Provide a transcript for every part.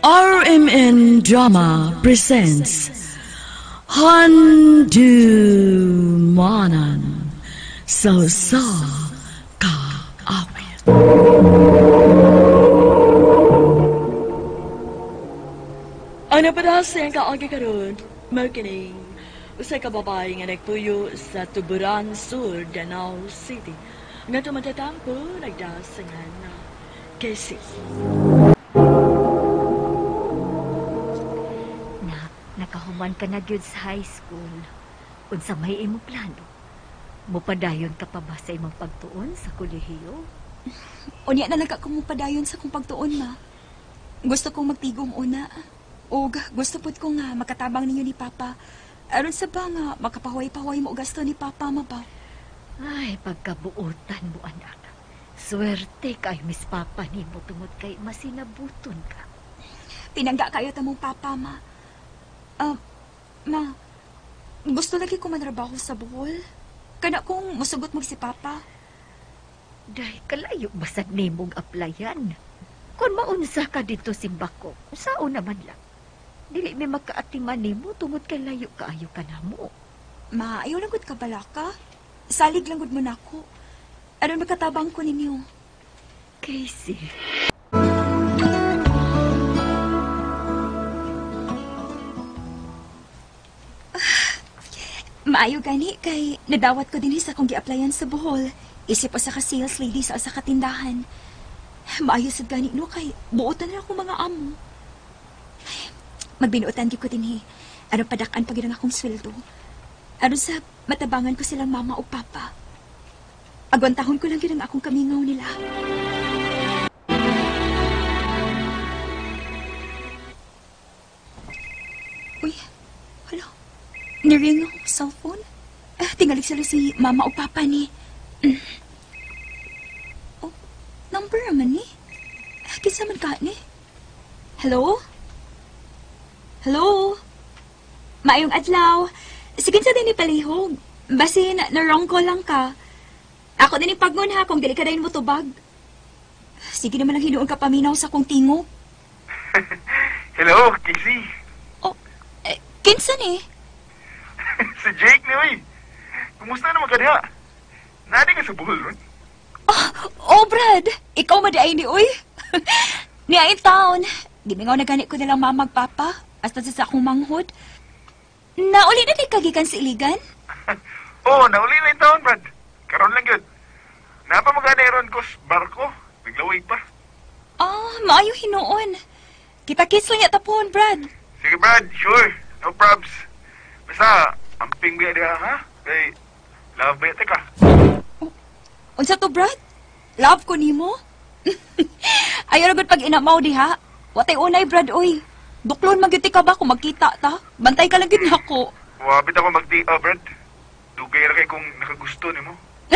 RMN Drama presents Handumanan Sa Kaawit. Ang napadasa ang kaagi karon, marketing, usay ka babae nga nagpuyo sa Tuburan Sur, Danau City. Nga tumatatampo, nagdasangan na Casey. Nakahuman ka na gyud sa high school. Unsa may imong plano? Mupadayon ka pa ba sa imong pagtuon sa kolehiyo? Unya na lang ka kung mupadayon sa kong pagtuon, ma. Gusto kong magtigom una. O gusto pod ko nga makatabang ninyo ni Papa. Aron sa ba nga makapahuay-pahuay mo gasto ni Papa, ma ba? Ay, pagkabuotan mo, anak. Swerte kay Miss Papa ni mo tungod kay masinabuton ka. Tinangga kayo tamong Papa, ma. Ma, gusto lagi ko manrabaho sa Bohol. Kana kung musugot mo si Papa. Dahil kalayo basad nimong applyan. Kung maunsa ka dito simbako, sao naman lang. Dili may makaatiman nimo tungod kay layo kaayo ka na mo. Ma, ayaw lang gud ka bala ka. Salig lang gud mo nako. Aron makatabang ko ninyo. Casey. Maayo gani kay nadawat ko din sa kong gi-applyan sa Bohol. Isip sa ka-sales lady sa katindahan. Maayo sad gani no kay buotan na ako mga amo. Magbinuotan ko din Aron padakan pag akong sweldo. Aron sa matabangan ko silang mama o papa. Agwantahon ko lang yun ang akong kamingaw nila. Uy, hala. Niring ang cellphone? Tingali sila si mama o papa ni. Oh, number naman ni. Kinsa man ka ni? Hello? Hello? Maayong adlaw. Sige sa din ni palihog. Basin, na-wrong call lang ka. Ako din ipagnon ha kung dili ka dahin mo tubag. Sige naman lang hinuon ka paminaw sa kong tingog. Hello, Casey. Oh, kinsa ni? Si Jake ni, oy. Kumusta naman ka diha? Nadi ka sa Bohol ron? Oh, Brad. Ikaw madaay ni, uy. Niya in town. Gimingaw na ganit ko nilang mamag papa. Hasta sa akong manghod. Nauli na di kagikan sa iligan? Oo, nauli na yung taon, Brad. Karon lang yun. Napa magana ron ko sa barko. Naglaway pa. Maayo hinuon. Kita-kits lang yata po, Brad. Sige, Brad. Sure. No probs. Basta, amping biya diha, ha? Kay, love ba ka? Unsa to, Brad? Love ko nimo? Ayaw na gud pag inamaw diha. Watay unay, Brad, oy. Duklon magyuti ka ba kung magkita ta? Bantay ka lang gid nako. Wabit ako magti-a, Brad. Dugay ra kay kung nakagusto ni mo.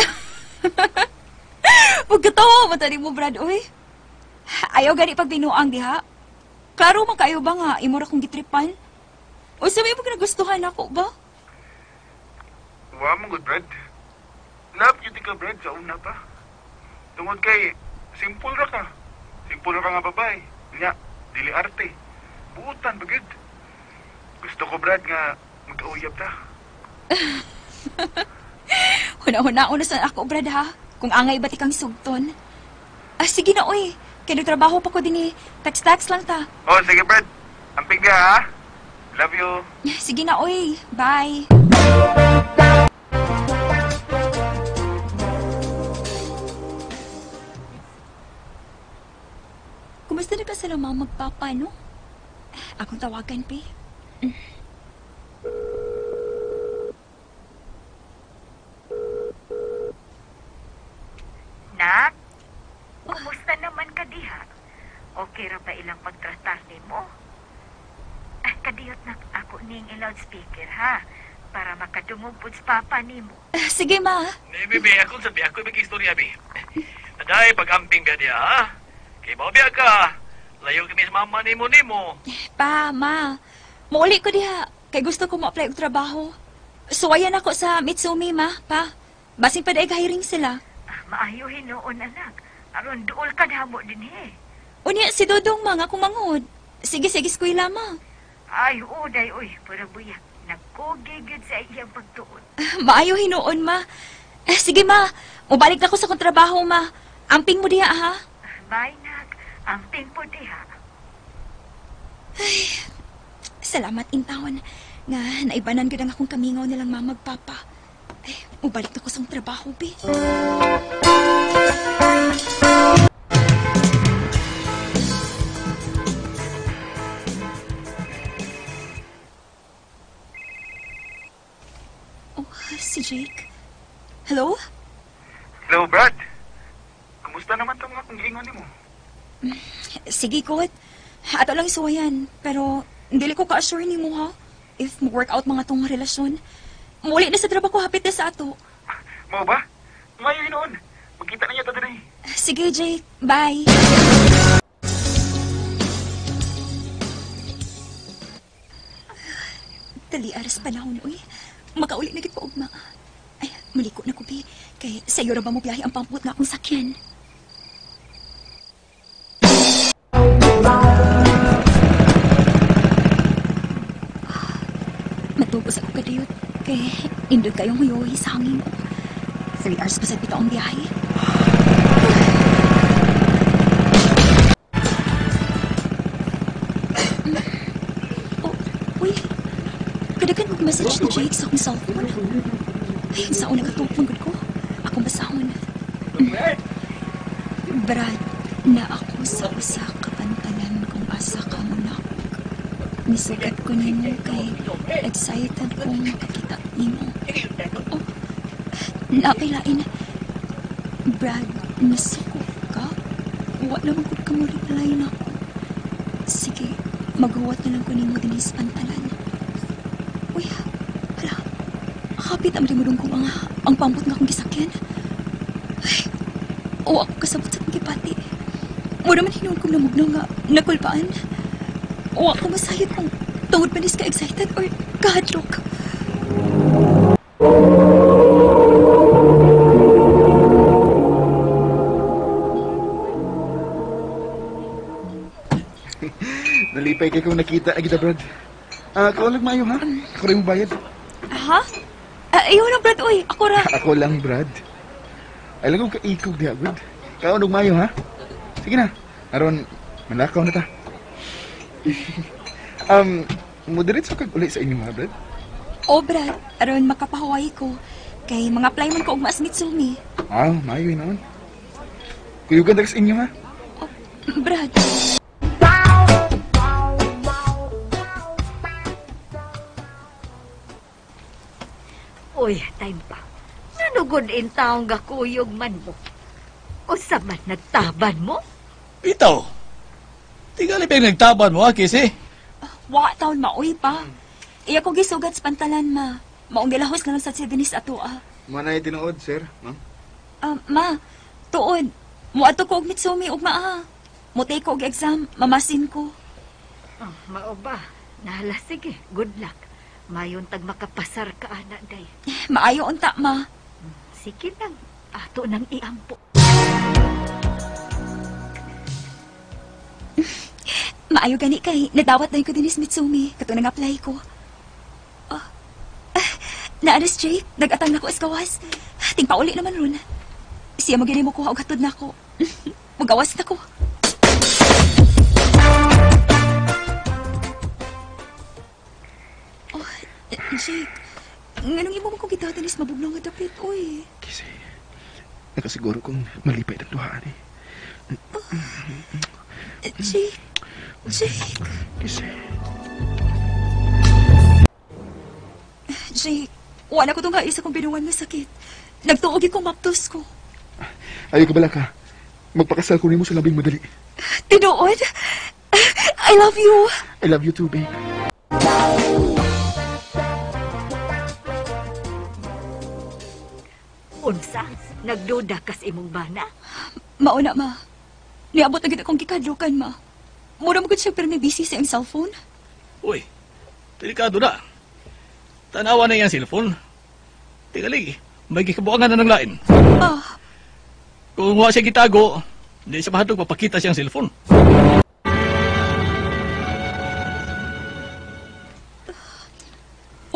Huwag ka tawa, matali mo, Brad, oy. Ayaw gani pag binuang diha. Klaro man kayo ba nga, imura kong gitripan? O sabi mo nagustuhan ako ba? Wa mo good, Brad. Love you ka, Brad, sa una pa. Tungod kay, simple ra ka. Simple ra ka nga babae. Nya, dili arte. Buutan, bagid. Gusto ko, Brad, nga mag-auyab ta. Huna-huna sa ako, Brad, ha? Kung angay ba't ikang sugton. Sige na, oy. Kaya nagtrabaho pa ko din Text-text lang ta. Oh, sige, Brad. Amping ka, ha? Love you. Sige na, oy. Bye. Kumusta na ka sa lamang magpapa, no? Akong tawagan, Pi. Nak, kumusta naman ka diha? Okay ra ba ilang pagtratar nimo? Kadiyot na ako ning loudspeaker, ha? Para makadungog pud sa papa nimo. Sige, ma. Bibi, ako sabi ako mag-istorya, bi. Aday, pag-amping ka diya, ha? Kay mabiya ka. Layo kami sa mama nimo. Pa, ma. Mauli ko diha. Kay gusto ko ma-apply og trabaho. Suwayan ako sa Mitsumi, ma, pa. Basin pa daig hiring sila. Maayo hinuon, anak. Aron duol ka damo din, he. Unya si Dodong mga kumanghod. Sige, eskwela, ma. Ay, uday, uy, para buyak. Nagkugigid sa iyang pagtuon. Maayo hinuon, ma. Sige, ma. Mubalik na ko sa kong trabaho, ma. Amping mo diha, ha? May ang tingpo diha. Salamat intawon nga naibanan gid ang akong kamingaw nilang mama magpapa. Ay, mubalik na ko sa kong trabaho, be. Oh, si Jake. Hello? Hello, Brad. Kumusta naman itong mga kong giingon mo? Sige, kot. Ato lang isuwayan. Pero, dili ko ka-assure ni mo, ha? If mag-work out mga tong relasyon. Muli na sa trabaho ko, hapit na sa ato. Mo ba? Tumayo noon. Magkita na niya ito din. Sige, Jake. Bye. Dali aras panahon, uy. Makauli na gid ko, ugma. Ay, maliko na ko, bi. Kay sa'yo ra ba mo biyahe ang pamput na akong sakyan? Matubos ako kadiyot. Kay indod kayong huyoy sa hangin. 3 hours pa sa pita ang biyahe. Oh, uy. Kadagan kong message ni Jake sa akong cellphone. Ay, sa una katupon ko. Akong basahon. Brad, na ako sa usa ka pantalan kung asa ka munak. Nisugat ko nimo kay excited kong makakita nimo. Oh, napailain. Brad, nasuko ka? Wa naman ko ka mo reply na ako. Sige, maghuwat na lang ko nimo din sa pantalan. Uy, hala. Kapit ang limudong ko ang pampot nga akong gisakyan. Ay, o ako kasabot sa akong gipati. Mo naman hinuon kong namugnaw nga nakulpaan. O ako masayot kung tungod pa nis ka-excited or kahadlok. Nalipay kay kung nakita na kita, Brad. Kaulag maayo, ha? Ako rin mo bayad. Ha? Ayaw na, Brad. Uy, ako ra. Ako lang, Brad. Alam ko kaikog diha, Brad. Kaulag maayo, ha? Sige na. Aron, malakaw na ta. Moderate kag uli sa inyo, ha, Brad? O, Brad. Aron makapahuway ko. Kay mga apply man ko og mas Mitsumi. Maayo yun naman. Kuyugan tayo sa inyo, ha? Oh, Brad. Uy, time pa. Nanugod in taong gakuyog man mo. O sa man nagtaban mo? Ito. Tigali pa yung nagtaban mo, Kisi. Wa taon maoy pa. Iya ko gisugat sa pantalan, ma. Maong gilahos na lang sa si Denise ato, ah. Manay tinuod, sir. Ma'am? Ma, tuod. Muato ko og Mitsumi ug maa. Mutay ko og exam, mamasin ko. Oh, mao ba? Nahala, sige. Good luck. Mayon tag makapasar ka, anak, day. Maayo unta, ma. Sige lang. Ato nang iampo. Maayo gani kay nadawat na ko din sa Mitsumi. Kato nang apply ko. Naanas, Jake. Nag-atang na ko iskawas. Tingpauli naman ron. Siya magiging mo kuha o gatod na ko. Magawas na ko. Oh, Jake. Nganong imo mo kong gitaw tanis mabugnaw nga dapit, uy. Kasi, nakasiguro kong malipay ng duhaan, eh. Jake. Jake. Kasi, Jake. Wala ko itong kaisa kong binuwan nga sakit. Nagtuogi kong maptos ko. ayaw ka bala ka. Magpakasal ko rin mo sa labing madali. Tinuod? I love you. I love you too, babe. Unsa? Nagduda kas imong bana? Mauna, ma. Niabot na gid akong gikadlukan, ma. Mura mo gud siya pero may busy sa iyang cellphone. Uy, delikado na. Tanawa na yung cellphone. Tigali, may gikabuangan na ng lain. Ah, Kung wala siya gitago, hindi siya mahadog papakita siyang cellphone.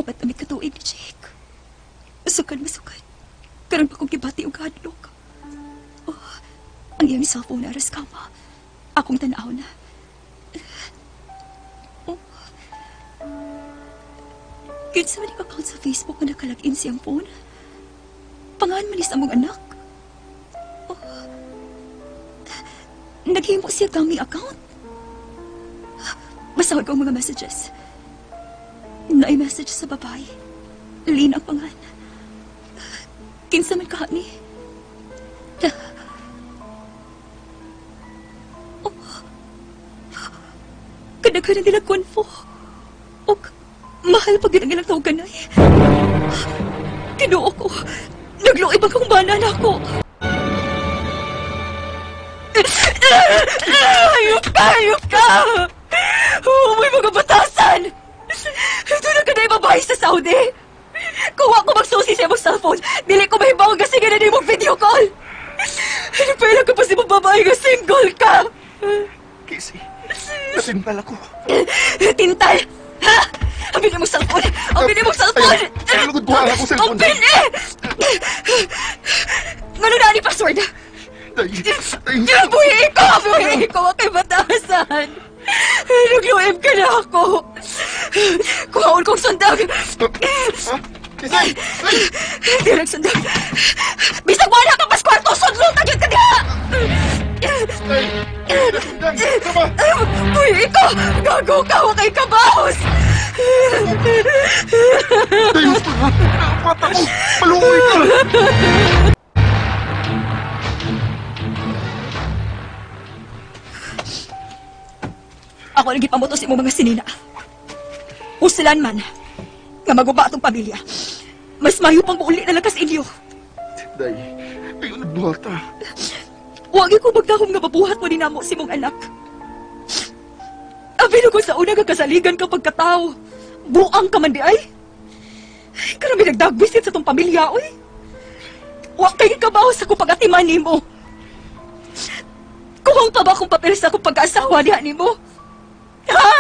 Upat kami katuig ni Jake. Masukan. Karon pa kong kibati og hadlok. Oh, ang iyang cellphone na aras kama. Akong tanaw na. Oh. Kinsa man yung account sa Facebook na nakalagin siyang phone? Pangaan man sa among anak. Oh. Naghimo siya gaming account. Basahod ko ang mga messages. Na-message sa babae. Lin ang pangan. Kinsa man ka ni? Oh. Kadaghanan nila konfo. O mahal pag yun ang ilang tawag kanay. Kinuo ko. Nagluoy bang kong banan ako. Hayop ka! May mga batasan! Ito na ka na yung babae sa Saudi! Kuha ko magsusi sa imong cellphone, dili ko mahibaw kasi nga na imong video call! Ano pa ilang ka pa si mong babae nga single ka? Casey, nasintal ako. Tintal! Ha? Abin mo cellphone! Abin mo cellphone! Ay, lugod buha ako cellphone. Abin eh! Ngano na ni password? Buhi ko! Kay batasan! Nagluwib ka na ako! Kuhaon kong sundag! Ha? Casey! Di nagsundag! Bisag mo na kapas kwarto! Sudlong tagyod ka niya! Ay! Nasundan! Sama! Buhi ko! Gago ka! Huwag kay kabahos! Dayos ka! Pata mo! Maluoy ka! Ako naging pamuto sa imong mga sinina. Usilan man, nga maguba atong pamilya. Mas mayo pang uli na lang kas inyo. Day, ayaw nagbuhata. Huwag ko magdahom nga mabuhat mo din mo si mong anak. Abino ko sa una nga kasaligan ka pagkatao. Buang ka man di ay. Karami nagdagbisit sa tong pamilya, oy. Huwag kayo kabaho sa kong pag-atiman ni mo. Kuhang pa ba akong papel sa akong pag-asawa niya ni mo? Ha?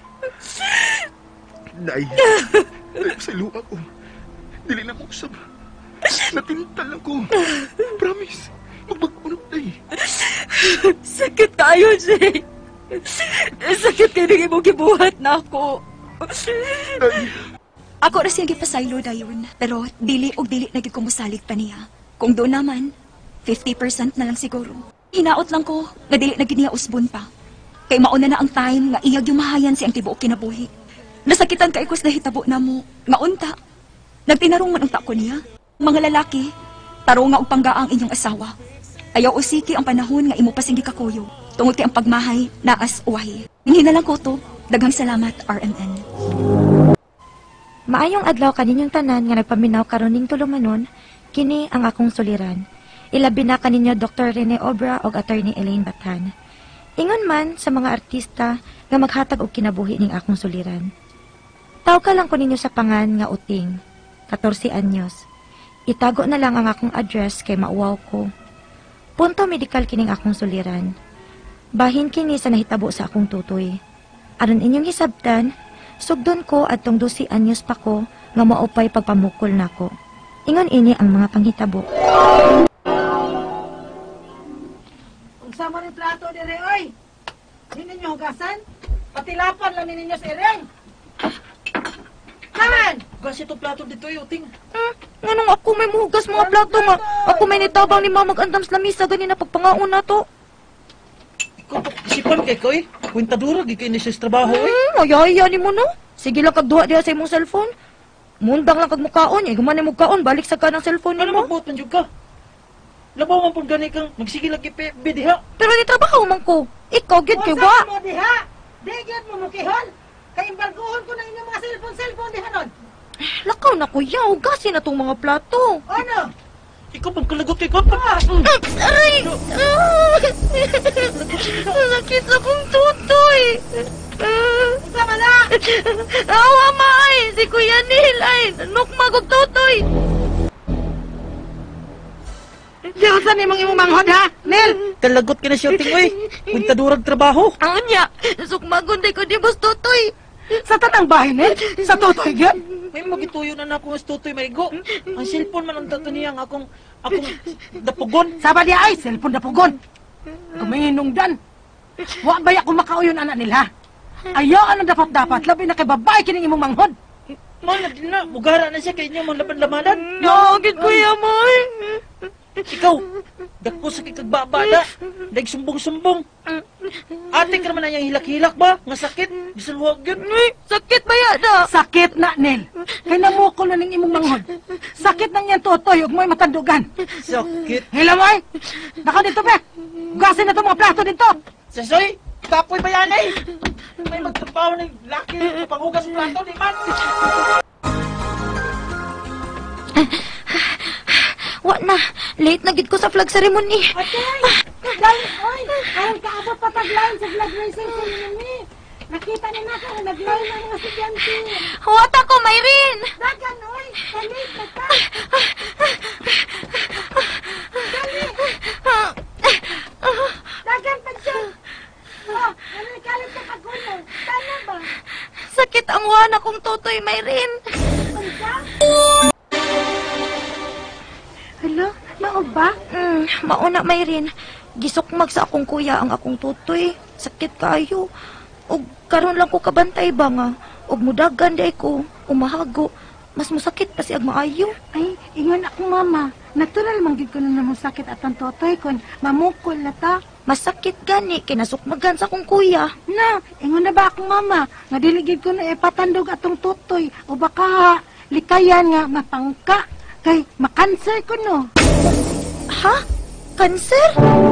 Day, sa luha ko. Dili na mo usab. Natintal ako. Promise. Magbagunod, Day. Sakit tayo, Jay. Sakit kayo nang imong gibuhat na ako. Day. Ako na siyang gipasaylo dayon. Pero dili og dili na gikumosalig pa niya. Kung doon naman, 50% na lang siguro. Hinaot lang ko nga dili na giniya usbon pa. Kay mauna na ang time nga iyag yumahayan si ang tibuok kinabuhi. Nasakitan ka ikos na hitabo na mo. Nga unta, nagtinarong man ang tako niya. Mga lalaki, tarong nga og panggaang inyong asawa. Ayaw usiki ang panahon nga imo pasinggi kakuyo. Tungod kay ang pagmahay naas uwahi. Hindi na lang ko to. Daghang salamat, RMN. Maayong adlaw kaninyong tanan nga nagpaminaw karon ning tulumanon, kini ang akong suliran. Ilabi na kaninyo Dr. Rene Obra o Attorney Elaine Batan. Ingon man sa mga artista nga maghatag og kinabuhi ning akong suliran. Tawag lang ko ninyo sa pangan nga Uting, 14 anyos. Itago na lang ang akong address kay mauwaw ko. Punto medical kining akong suliran. Bahin kini sa nahitabo sa akong tutoy. Aron inyong hisabtan, sugdon ko atong 12 anyos pa ko nga maupay pagpamukol nako. Ingon ini ang mga panghitabo. Sama ni plato ni Reoy. Hindi ninyo hugasan? Patilapan lang ninyo sa ireng. Naman! Hugas itong plato dito, Uting. Nganong ako may muhugas mga plato nga? Ako may nitabang ni mamag andam sa lamisa ganina pagpangaon na to. Ikaw, isipan kay ko eh. Kwintadura, gikay ni siya sa trabaho eh. Ayaya ni mo no? Sige lang kagduha diha sa imong cellphone. Mundang lang kag mukaon, guman ni mukaon, balik sa kanang cellphone Ano nimo. magbuot man jud ka? Labaw man po gani kang magsige lang kipi diha. Pero ni trabaho man ko. Ikaw gyud kay wa. Usahay mo diha! Di gyud mo mukihon! Kay imbarguhon ko na inyong mga cellphone diha nun! Lakaw na kuya, hugasin na tong mga plato. Ano? Ikaw pang kalagot kay ko. Aray! Sakit na kong tutoy. Sama na! Awa maay, si Kuya Neil ay nukmagog tutoy. Di usan ni mong imong manghod ha? Nel! Kalagot ka na siya, Uting eh. Kwintadurag trabaho. Ang niya, sukmagon di ko di bus tutoy. Sa tatang bahay, Nel? Sa totoy gyud? May mo gituyo na ako nga tutoy maigo. Ang cellphone man ang tato niya akong dapugon. Saba di ay, cellphone na pugon. Kumahinungdan. Wa ba ako makauyon anak nila? Ayaw ano dapat-dapat, labi na kay babae kining imong manghod. Man, na, bugara na siya kay niya mga laban-labanan. Nagit kuya moy. Ikaw, dako sa kikagbabada. Daig sumbong-sumbong. Ate ka naman na niyang hilak-hilak ba? Nga sakit? Bisalwag yun. Sakit ba yada? Sakit na, Nel. Kay namukol na ning imong manghod. Sakit na niyan totoy, ug mo'y matandugan. Sakit. Hila mo ay! Naka dito ba? Gasin na itong mga plato dito! Sasoy, kapoy ba yan eh? May magtrabaho ng laki pangugas ng plato, di man? Wa na, late na gid ko sa flag ceremony. Atay! Dahil, oy! Ayun kaabot pataglayan sa flag raising ceremony. Nakita ni nako na naglayan ng mga estudyante. Huwat ako, Mayrin! Dagan, oy! Kalit na ka! Dali! Dagan pa siya! Oh, ano kalit na kagulo? Tama ba? Sakit ang wana kong tutoy, Mayrin. Ano ka? Hala, mao ba? Mauna, Mayrin. Gisukmag sa akong kuya ang akong tutoy. Sakit kayo. Og karon lang ko kabantay ba nga. Og mudagan day ko. Umahago. Mas musakit pa siya maayo. Ay, ingon akong mama. Natural manggid ko na namang sakit atang totoy kon mamukol na ta. Masakit gani. Kinasukmagan sa akong kuya. Na, ingon na ba akong mama? Nga diligid ko na ipatandog atong totoy. O baka likayan nga mapangka. Kay makanser ko no. Ha? Kanser?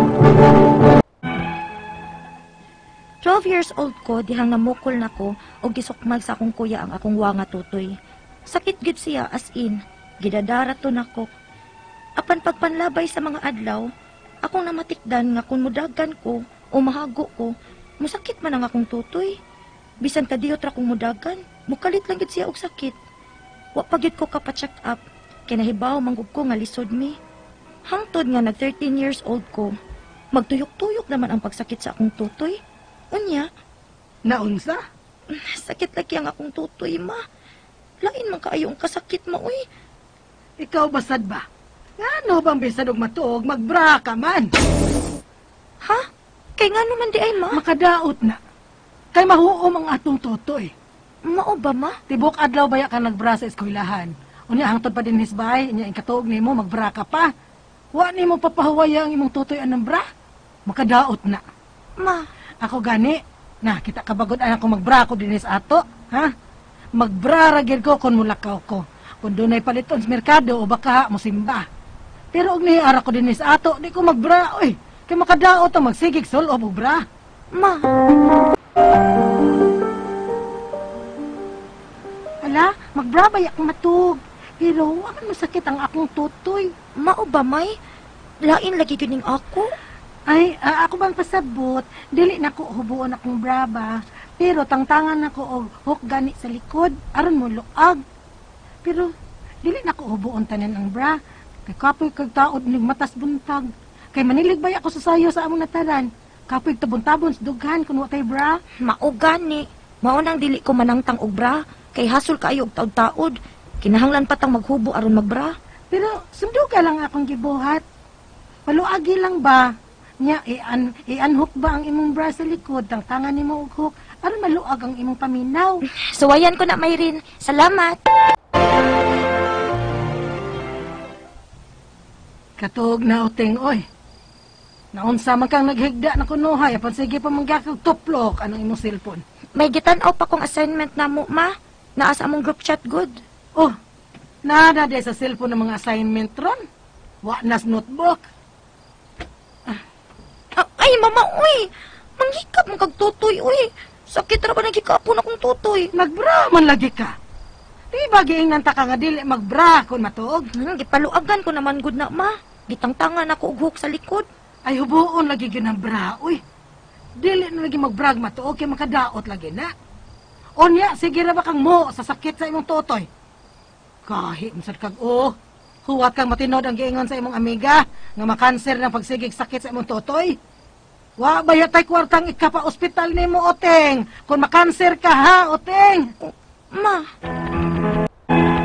12 years old ko, dihang namukol na ko, o gisukmag sa akong kuya ang akong wanga tutoy. Sakit gid siya as in, gidadarato na ko. Apan pagpanlabay sa mga adlaw, akong namatikdan nga kung mudagan ko, o mahago ko, musakit man ang akong tutoy. Bisan kadiyot ra kong mudagan, mukalit lang gid siya og sakit. Wa pagid ko kapacheck up, kinahibaw manggug ko nga lisod mi. Hangtod nga nag 13 years old ko, magtuyok-tuyok naman ang pagsakit sa akong tutoy. Unya, Naunsa? sakit lagi ang akong tutoy, ma. Lain man kaayo ang kasakit mo, uy. Ikaw basad ba? Ngano bang bisad og matuog magbra ka man? Ha? Kay nga naman di ay, ma? Makadaot na. Kay mahuom ang atong totoy. Mao ba, ma? Tibok adlaw baya ka nagbra sa eskwelahan. Unya hangtod pa din hisbay, nya ikatuog nimo magbra ka pa. Wa nimo papahuwaya ang imong tutoy anang bra. Makadaot na. Ma, Ako gani, na kita kabagod anak ko magbra ko dinis ato, ha? Magbra ra gyud ko kon mulakaw ko. Kung dunay paliton sa merkado o baka mo simba. Pero og niara ko dinis ato, di ko magbra oy. Kay makadaot ang magsigig sul o bra. ma. Ala, magbra ba yak matug. Pero wa man masakit ang akong tutoy. Mao ba, may? Lain lagi gining ako? Ay, ako bang pasabot, dili na ko hubuon akong braba, pero tangtangan na ko og hook gani sa likod, aron mo luag. Pero, dili na ko hubuon tanan ang bra, kay kapoy kag taod nig matas buntag. Kay manilig bay ako sa sayo sa among nataran, kapoy tabon-tabon sa dughan kun watay bra. Mao gani. Mao nang dili ko manangtang og bra, kay hasol kaayo og taod-taod. Kinahanglan patang maghubo aron magbra. Pero, sunduga lang akong gibuhat. Paluagi lang ba? Nya, i-unhook ba ang imong bra sa likod, tangtangan nimo og hook, aron maluag ang imong paminaw. Suwayan ko na, Mayrin. Salamat. Katuog na uteng, oy. Naunsa man kang naghigda na kunuhay, apan sige pa mangyakag tuplok anong imong cellphone. May gitan-aw pa kong assignment na mo, ma. Naa sa among group chat good. Oh, nada de sa cellphone ng mga assignment ron. Wa nas notebook. Ay, mama, uy. Manghikap mo kag tutoy, uy. Sakit ra ba nagikapon akong tutoy? Nagbra man lagi ka. Di ba giingnan ta ka nga dili magbra kon matuog? Gipaluagan ko naman good na, ma. Gitangtangan ako og hook sa likod. Ay hubuon lagi gyud ang bra, uy. Dili na lagi magbrag matuog kay makadaot lagi na. Onya, sige ra ba kang mo sa sakit sa imong tutoy? Kahit sad kag huwat kang matinod ang giingon sa imong amiga nga makanser ng pagsigig sakit sa imong tutoy. Wa ba yatay kwartang ikapa ospital nimo, Oteng? Kung makanser ka ha, Oteng? Ma.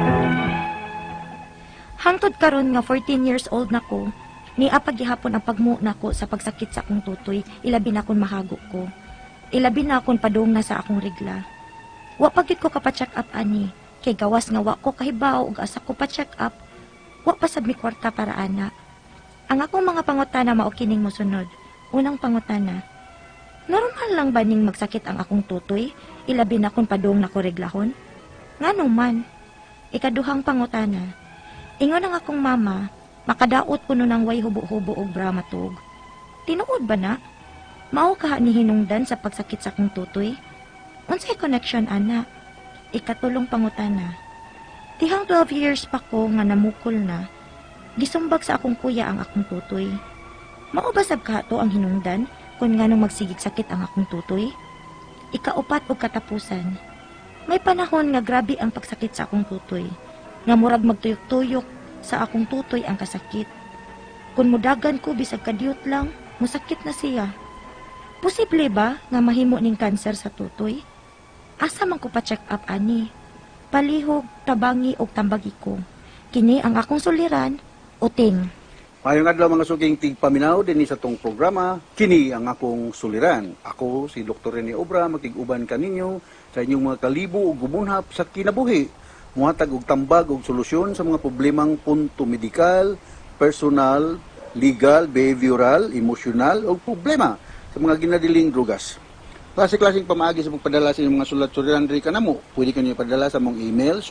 Hangtod karon nga 14 years old nako, niapag gihapon ang pagmu nako sa pagsakit sa akong tutoy, ilabi na akong mahago ko. Ilabi na akong padung na sa akong regla. Wa pagit ko kapacheck up ani, kay gawas nga wa ko kahibaw ug asa ko pa check up. Wa pa sad mi kwarta para ana. Ang akong mga pangutana mao kining mosunod. Unang pangutana, normal lang ba ning magsakit ang akong tutoy, ilabi na akong padung na ko reglahon? Nganong man? Ikaduhang pangutana, ingon ang akong mama, makadaot kuno ng way hubo-hubo og bra matug. Tinuod ba na? Mao ka ni hinungdan sa pagsakit sa akong tutoy? Unsay connection ana? Ikatulong pangutana. Tihang 12 years pa ko nga namukol na, gisumbag sa akong kuya ang akong tutoy. Mao ba sab kato ang hinungdan kung nganong magsigig sakit ang akong tutoy? Ikaupat og katapusan. May panahon nga grabe ang pagsakit sa akong tutoy, nga murag magtuyok-tuyok sa akong tutoy ang kasakit. Kung mudagan ko bisag kadiyot lang, musakit na siya. Posible ba nga mahimo ning kanser sa tutoy? Asa man ko pa check up ani? Palihog, tabangi og tambagi ko. Kini ang akong suliran, Uting. Mayong adlaw mga suging tigpaminaw dinhi sa tong programa, kini ang akong suliran. Ako si Dr. Rene Obra makig-uban kaninyo sa inyong mga kalibo ug gumunhap sa kinabuhi. Muhatag og tambag og solusyon sa mga problemang punto medikal, personal, legal, behavioral, emosyonal o problema sa mga ginadiling drugas. Klase-klaseng pamaagi sa pagpadala sa inyong mga sulat suliran diri kanamo. Pwede kanyo ipadala sa mong email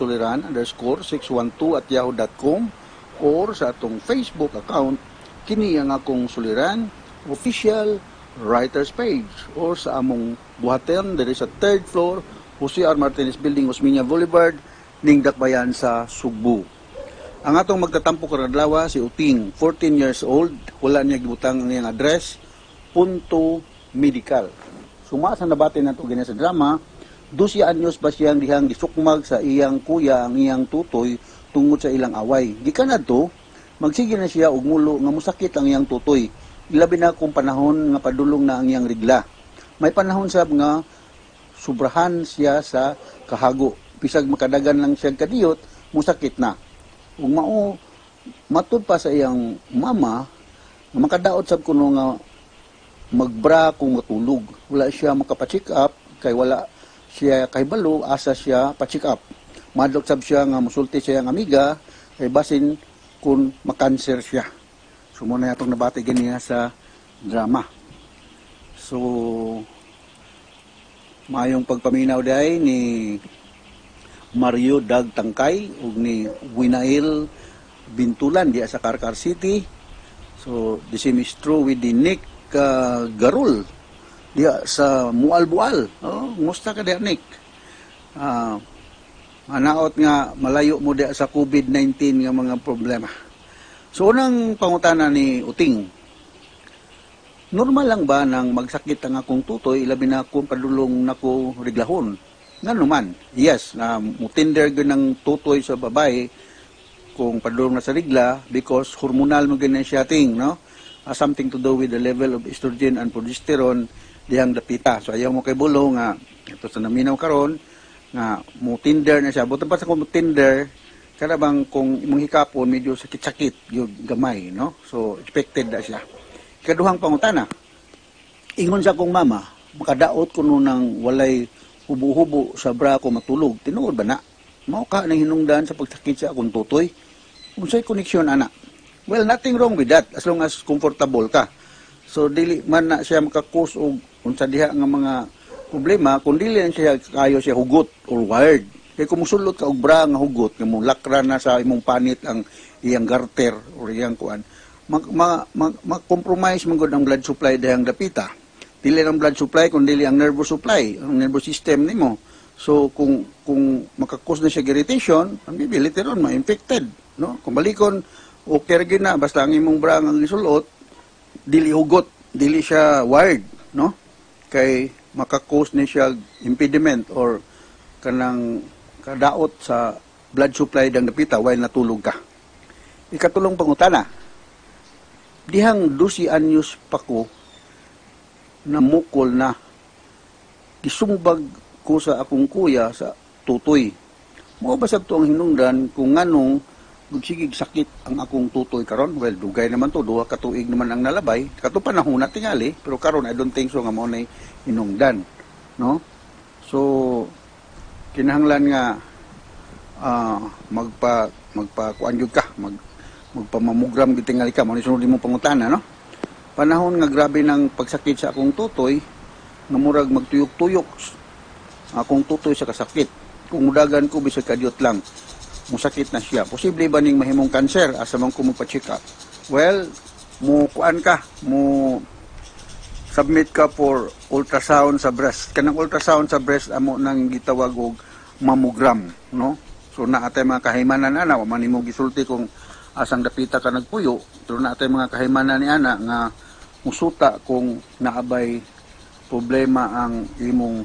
suliran_612@yahoo.com or sa atong Facebook account kini ang akong suliran official writers page or sa among buhaton diri sa 3rd floor Jose R. Martinez Building, Osmeña Boulevard, ning Dakbayan sa Sugbo. Ang atong magtatampo karong adlaw si Uting, 14 years old, wala niya gibutang ang iyang address, punto medical. Suma sa nabati nato gina sa drama, 12 anyos ba siyang dihang gisukmag sa iyang kuya ang iyang tutoy tungod sa ilang away. Gikan adto, magsige na siya og mulo nga musakit ang iyang tutoy. Ilabi na kung panahon nga padulong na ang iyang regla. May panahon sab nga subrahan siya sa kahago. Bisag makadagan lang siya kadiyot, musakit na. Ug mao matud pa sa iyang mama, makadaot sab kuno nga magbra kung matulog. Wala siya makapacheck up kay wala siya kahibalo asa siya pa-check up. Madlok sab siya nga musulti siya ang amiga kay basin kung makanser siya. So muna atong nabati ganiya sa drama. So mayong pagpaminaw day ni Mario Dag Tangkay ug ni Winael Bintulan diya sa Carcar City. So the same is true with the Nick Garul diya sa Mualbual. Oh, musta ka diya Nick? Manaot nga malayo mo diya sa COVID-19 nga mga problema. So unang pangutana ni Uting, normal lang ba nang magsakit ang akong tutoy ilabi na kung padulong nako reglahon? Nga naman, yes, na mutinder ng tutoy sa babae kung padulong na sa regla because hormonal mo ganyan siya ting, no? Something to do with the level of estrogen and progesterone dihang dapita. So ayaw mo kay bulo nga ito sa naminaw karon nga mutinder na siya. Buto pa sa kung mutinder, kada bang kung imong hikapon medyo sakit-sakit yung gamay, no? So expected na siya. Ikaduhang pangutana, ingon sa akong mama, makadaot ko nang walay hubo-hubo sa bra ko matulog. Tinuod ba na? Mao ka nang hinungdan sa pagsakit sa akong tutoy? Unsay koneksyon ana? Well, nothing wrong with that as long as comfortable ka. So dili man na siya makakos og unsa diha nga mga problema kun dili na siya kayo siya hugot or wired. Kay kung musulot ka og bra nga hugot nga mo lakra na sa imong panit ang iyang garter or iyang kuan, mag-compromise man gud ang blood supply dihang dapita. Dili ang blood supply kundi ang nervous supply, ang nervous system nimo. So kung makakos na siya irritation, ang bibi later on ma-infected, no? Kung balikon okay ra na basta ang imong bra nga gisulot dili hugot, dili siya wired, no? Kay makakos ni siya impediment or kanang kadaot sa blood supply dang dapita while natulog ka. Ikatulong pangutana, dihang 12 anyos pa ko namukol na gisumbag ko sa akong kuya sa tutoy. Mo ba sab to ang hinungdan kung nganong gud sige sakit ang akong tutoy karon. Well, dugay naman to, 2 ka tuig naman ang nalabay. Kato panahon na tingali, pero karon I don't think so nga mo nay inungdan, no? So kinahanglan nga magpa kuan jud ka, magpamamugram gid tingali ka, mo ni sunod imong pangutana, no? Panahon nga grabe ng pagsakit sa akong tutoy, nga murag magtuyok-tuyok akong tutoy sa kasakit. Kung mudagan ko bisag kadyot lang, musakit na siya. Posible ba ning mahimong cancer asa man ko magpa-check up? Well, mo kuan ka, mo submit ka for ultrasound sa breast. Kanang ultrasound sa breast amo nang gitawag og mammogram, no? So naatay mga kahimanan ana, wa man nimo gisulti kung asang dapita ka nagpuyo, pero naatay mga kahimanan ni ana nga musuta kung naabay problema ang imong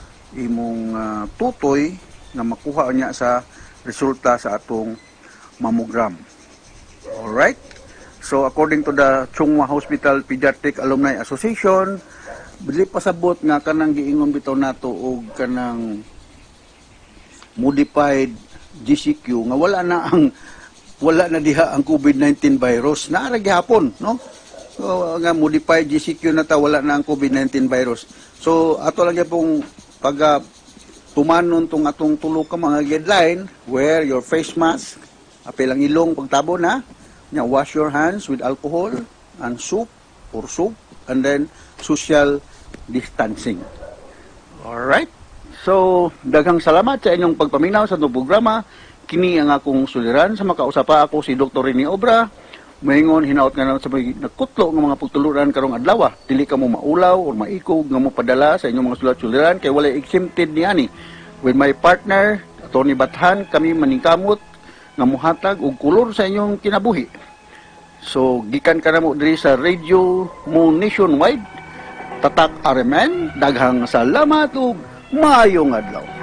tutoy na makuha niya sa resulta sa atong mammogram. Alright? So, according to the Chungwa Hospital Pediatric Alumni Association, bili pasabot nga kanang giingon bitaw nato og kanang modified GCQ nga wala na diha ang COVID-19 virus. Naara gihapon, no? So, nga modified GCQ na ta wala na ang COVID-19 virus. So, ato lang pong pag tumanon tong atong tulo ka mga guideline, wear your face mask, apil ang ilong pagtabo na, wash your hands with alcohol and soap, and then social distancing. Alright? So, daghang salamat sa inyong pagpaminaw sa itong programa. Kini ang akong suliran. Sa makausapa ako si Dr. Rene Obra. Maingon, hinaot nga na sa nagkutlo ng mga pagtuluran karong adlaw. Dili ka mo maulaw o maikog nga mo padala sa inyong mga sulat-suliran kay wala exempted ni ani. With my partner, Tony Bathan, kami maningkamot nga muhatag og kulor sa inyong kinabuhi. So, gikan ka na mo diri sa radio mo nationwide. Tatak Aremen, daghang salamat ug maayong adlaw.